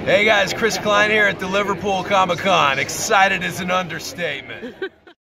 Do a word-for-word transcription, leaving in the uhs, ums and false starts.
Hey guys, Chris Klein here at the Liverpool Comic Con. Excited is an understatement.